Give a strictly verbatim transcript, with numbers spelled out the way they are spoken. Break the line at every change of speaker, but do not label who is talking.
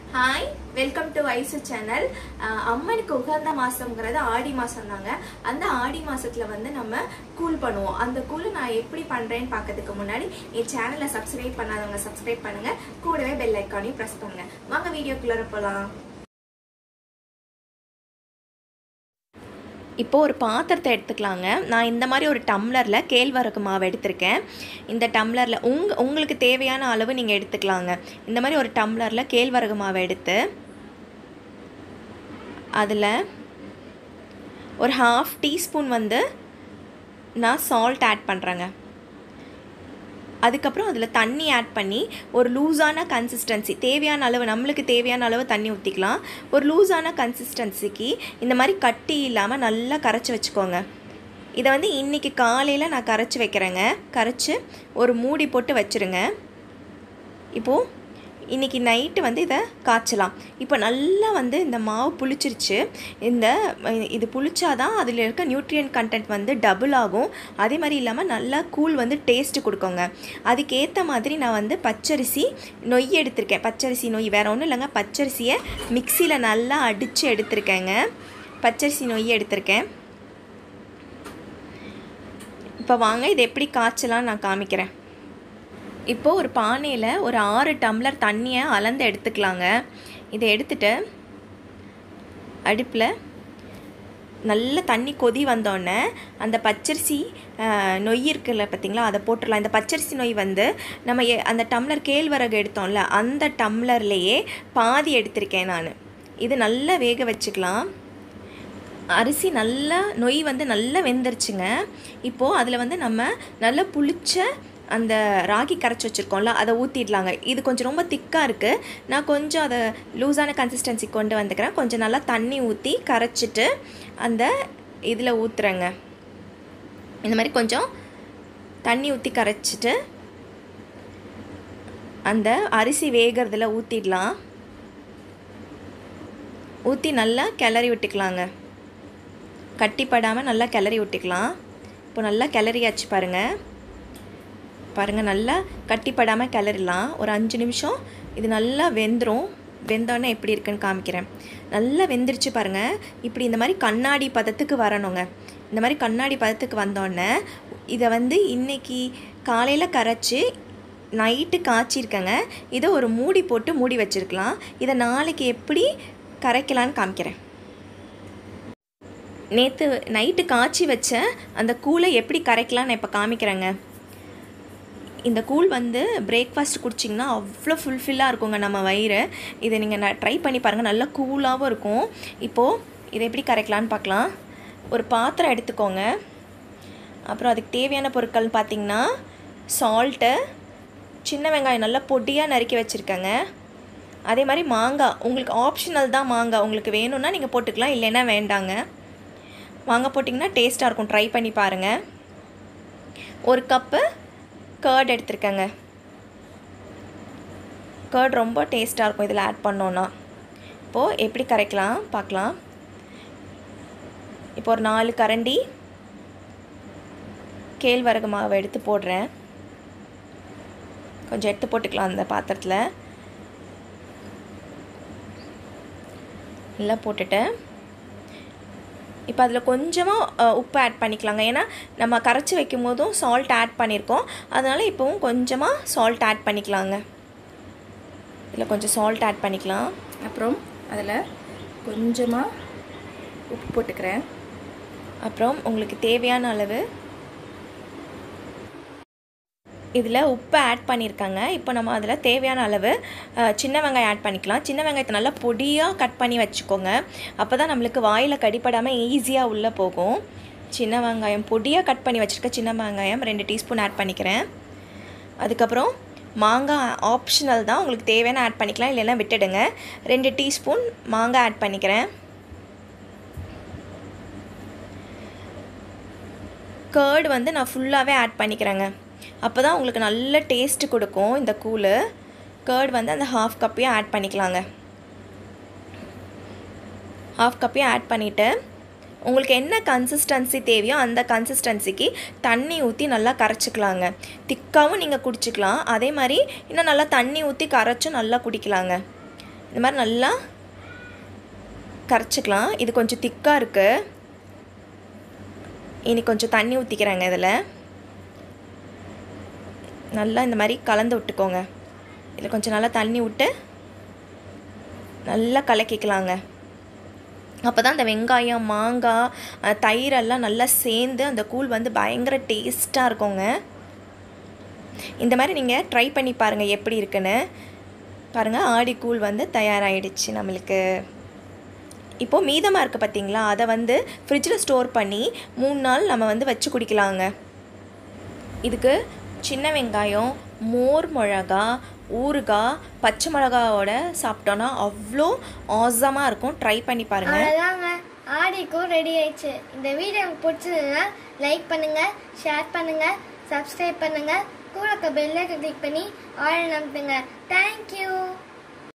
Hi, welcome to Aisu channel. அம்மனுக்கு உகந்த மாசம்ங்கிறது ஆடி மாசம் தாங்க. அந்த ஆடி மாசத்துல வந்து நம்ம கூல் பண்ணுவோம். அந்த கூல் நான் எப்படி பண்றேன்னு பார்க்கிறதுக்கு முன்னாடி என் சேனலை சப்ஸ்கிரைப் பண்ணாதவங்க சப்ஸ்கிரைப் பண்ணுங்க. கூடவே பெல் ஐகானையும் பிரஸ் பண்ணுங்க. வாங்க வீடியோக்குள்ள போலாம். இப்போ ஒரு பாத்திரத்தை எடுத்துக்கலாங்க. நான் இந்த மாதிரி ஒரு டம்ளரில் கேழ்வரகு மாவு எடுத்திருக்கேன். இந்த டம்ளரில் உங்க உங்களுக்கு தேவையான அளவு நீங்கள் எடுத்துக்கலாங்க. இந்த மாதிரி ஒரு டம்ளரில் கேழ்வரகு மாவை எடுத்து அதில் ஒரு ஹாஃப் டீஸ்பூன் வந்து நான் சால்ட் ஆட் பண்ணுறேங்க. அதுக்கப்புறம் அதில் தண்ணி ஆட் பண்ணி ஒரு லூஸான கன்சிஸ்டன்சி, தேவையான அளவு நம்மளுக்கு தேவையான அளவு தண்ணி ஊற்றிக்கலாம். ஒரு லூஸான கன்சிஸ்டன்சிக்கு இந்த மாதிரி கட்டி இல்லாமல் நல்லா கரைச்சி வச்சுக்கோங்க. இதை வந்து இன்றைக்கி காலையில் நான் கரைச்சி வைக்கிறேங்க. கரைச்சி ஒரு மூடி போட்டு வச்சுருங்க. இப்போது இன்றைக்கி நைட்டு வந்து இதை காய்ச்சலாம். இப்போ நல்லா வந்து இந்த மாவு புளிச்சிருச்சு. இந்த இது புளிச்சாதான் அதில் இருக்க நியூட்ரியன்ட் கண்டென்ட் வந்து டபுள் ஆகும். அதே மாதிரி இல்லாமல் நல்லா கூல் வந்து டேஸ்ட்டு கொடுக்குங்க. அதுக்கேற்ற மாதிரி நான் வந்து பச்சரிசி நொய் எடுத்திருக்கேன். பச்சரிசி நொய் வேறு ஒன்றும் இல்லைங்க, பச்சரிசியை மிக்சியில் நல்லா அடித்து எடுத்திருக்கேங்க. பச்சரிசி நொய் எடுத்திருக்கேன். இப்போ வாங்க இதை எப்படி காய்ச்சலான்னு நான் காமிக்கிறேன். இப்போது ஒரு பானையில் ஒரு ஆறு டம்ளர் தண்ணியை அளந்து எடுத்துக்கலாங்க. இதை எடுத்துட்டு அடுப்பில் நல்ல தண்ணி கொதி வந்தோடனே அந்த பச்சரிசி நொய் இருக்குல்ல பார்த்திங்களா, அதை போட்டுடலாம். இந்த பச்சரிசி நொய் வந்து நம்ம அந்த டம்ளர் கேழ்வரகு எடுத்தோம்ல அந்த டம்ளர்லேயே பாதி எடுத்திருக்கேன் நான். இது நல்லா வேக வச்சுக்கலாம். அரிசி நல்லா நொய் வந்து நல்லா வெந்துருச்சுங்க. இப்போது அதில் வந்து நம்ம நல்லா புளிச்ச அந்த ராகி கரைச்சி வச்சுருக்கோம்ல அதை ஊற்றிடலாங்க. இது கொஞ்சம் ரொம்ப திக்காக இருக்குது. நான் கொஞ்சம் அதை லூஸான கன்சிஸ்டன்சி கொண்டு வந்துக்கிறேன். கொஞ்சம் நல்லா தண்ணி ஊற்றி கரைச்சிட்டு அந்த இதில் ஊற்றுறேங்க. இந்த மாதிரி கொஞ்சம் தண்ணி ஊற்றி கரைச்சிட்டு அந்த அரிசி வேகிறதுல ஊற்றிடலாம். ஊற்றி நல்லா கிளறி விட்டுக்கலாங்க. கட்டிப்படாமல் நல்லா கிளறி விட்டுக்கலாம். இப்போ நல்லா கிளறியாச்சு பாருங்கள். பாருங்கள் நல்லா கட்டிப்படாமல் கிளறலாம். ஒரு அஞ்சு நிமிஷம் இது நல்லா வெந்துடும். வெந்தோடனே எப்படி இருக்குன்னு காமிக்கிறேன். நல்லா வெந்துருச்சு பாருங்கள். இப்படி இந்த மாதிரி கண்ணாடி பதத்துக்கு வரணுங்க. இந்த மாதிரி கண்ணாடி பதத்துக்கு வந்தோடனே இதை வந்து இன்றைக்கி காலையில் கரைச்சி நைட்டு காய்ச்சிருக்கேங்க. இதை ஒரு மூடி போட்டு மூடி வச்சுருக்கலாம். இதை நாளைக்கு எப்படி கரைக்கலான்னு காமிக்கிறேன். நேற்று நைட்டு காய்ச்சி வச்ச அந்த கூலை எப்படி கரைக்கலான்னு இப்போ காமிக்கிறேங்க. இந்த கூழ் வந்து பிரேக்ஃபாஸ்ட் குடிச்சிங்கன்னா அவ்வளோ ஃபுல்ஃபில்லாக இருக்குங்க நம்ம வயிறு. இதை நீங்கள் நான் ட்ரை பண்ணி பாருங்கள். நல்லா கூலாகவும் இருக்கும். இப்போது இதை எப்படி கரைக்கலான்னு பார்க்கலாம். ஒரு பாத்திரம் எடுத்துக்கோங்க. அப்புறம் அதுக்கு தேவையான பொருட்கள் பார்த்திங்கன்னா சால்ட்டு, சின்ன வெங்காயம் நல்லா பொடியாக நறுக்கி வச்சுருக்கேங்க. அதே மாதிரி மாங்காய் உங்களுக்கு ஆப்ஷனல் தான். மாங்காய் உங்களுக்கு வேணும்னா நீங்கள் போட்டுக்கலாம், இல்லைன்னா வேண்டாங்க. மாங்காய் போட்டிங்கன்னா டேஸ்ட்டாக இருக்கும். ட்ரை பண்ணி பாருங்கள். ஒரு கப்பு கர்ட் எடுத்துருக்கேங்க. கர்ட் ரொம்ப டேஸ்ட்டாக இருக்கும் இதில் ஆட் பண்ணோன்னா. இப்போது எப்படி கரைக்கலாம் பார்க்கலாம். இப்போ ஒரு நாலு கரண்டி கேழ்வரகு மாவை எடுத்து போடுறேன். கொஞ்சம் எடுத்து போட்டுக்கலாம் அந்த பாத்திரத்தில். நல்லா போட்டுட்டேன். இப்போ அதில் கொஞ்சமாக உப்பு ஆட் பண்ணிக்கலாங்க. ஏன்னா நம்ம கரைச்சி வைக்கும் போதும் சால்ட் ஆட் பண்ணியிருக்கோம். அதனால் இப்போவும் கொஞ்சமாக சால்ட் ஆட் பண்ணிக்கலாங்க. இதில் கொஞ்சம் சால்ட் ஆட் பண்ணிக்கலாம். அப்புறம் அதில் கொஞ்சமாக உப்பு போட்டுக்கிறேன். அப்புறம் உங்களுக்கு தேவையான அளவு இதில் உப்பு ஆட் பண்ணியிருக்காங்க. இப்போ நம்ம அதில் தேவையான அளவு சின்ன வெங்காயம் ஆட் பண்ணிக்கலாம். சின்ன வெங்காயத்தை நல்லா பொடியாக கட் பண்ணி வச்சுக்கோங்க. அப்போ தான் நம்மளுக்கு வாயில் கடிப்படாமல் ஈஸியாக உள்ளே போகும். சின்ன வெங்காயம் பொடியாக கட் பண்ணி வச்சுருக்க சின்ன வெங்காயம் ரெண்டு டீஸ்பூன் ஆட் பண்ணிக்கிறேன். அதுக்கப்புறம் மாங்காய் ஆப்ஷனல் தான், உங்களுக்கு தேவையான ஆட் பண்ணிக்கலாம், இல்லைன்னா விட்டுடுங்க. ரெண்டு டீஸ்பூன் மாங்காய் ஆட் பண்ணிக்கிறேன். கர்டு வந்து நான் ஃபுல்லாகவே ஆட் பண்ணிக்கிறேங்க. அப்போ தான் உங்களுக்கு நல்ல டேஸ்ட்டு கொடுக்கும் இந்த கூழ். கர்ட் வந்து அந்த ஹாஃப் கப்பையும் ஆட் பண்ணிக்கலாங்க. ஹாஃப் கப்பையும் ஆட் பண்ணிவிட்டு உங்களுக்கு என்ன கன்சிஸ்டன்சி தேவையோ அந்த கன்சிஸ்டன்சிக்கு தண்ணி ஊற்றி நல்லா கரைச்சிக்கலாங்க. திக்காகவும் நீங்கள் குடிச்சிக்கலாம். அதே மாதிரி இன்னும் நல்லா தண்ணி ஊற்றி கரைச்சும் நல்லா குடிக்கலாங்க. இந்த மாதிரி நல்லா கரைச்சிக்கலாம். இது கொஞ்சம் திக்காக இருக்குது. இனி கொஞ்சம் தண்ணி ஊற்றிக்கிறேங்க. இதில் நல்லா இந்த மாதிரி கலந்து விட்டுக்கோங்க. இதில் கொஞ்சம் நல்லா தண்ணி விட்டு நல்லா கலக்கிக்கலாங்க. அப்போ தான் அந்த வெங்காயம், மாங்காய், தயிரெல்லாம் நல்லா சேர்ந்து அந்த கூழ் வந்து பயங்கர டேஸ்ட்டாக இருக்குங்க. இந்த மாதிரி நீங்கள் ட்ரை பண்ணி பாருங்கள் எப்படி இருக்குன்னு. பாருங்கள், ஆடி கூழ் வந்து தயாராகிடுச்சு நம்மளுக்கு. இப்போது மீதமாக இருக்குது பார்த்தீங்களா, அதை வந்து ஃப்ரிட்ஜில் ஸ்டோர் பண்ணி மூணு நாள் நம்ம வந்து வச்சு குடிக்கலாங்க. இதுக்கு சின்ன வெங்காயம், மோர் மிளகா, ஊறுகாய், பச்சை மிளகாவோட சாப்பிட்டோன்னா அவ்வளோ ஆசமாக இருக்கும். ட்ரை பண்ணி பாருங்கள்.
அதாங்க, ஆடிக்கும் ரெடி ஆயிடுச்சு. இந்த வீடியோ எனக்கு பிடிச்சதுன்னா லைக் பண்ணுங்கள், ஷேர் பண்ணுங்கள், சப்ஸ்கிரைப் பண்ணுங்கள், கூட பெல் ஐகானை கிளிக் பண்ணி ஆல் அனுப்புங்க. தேங்க்யூ.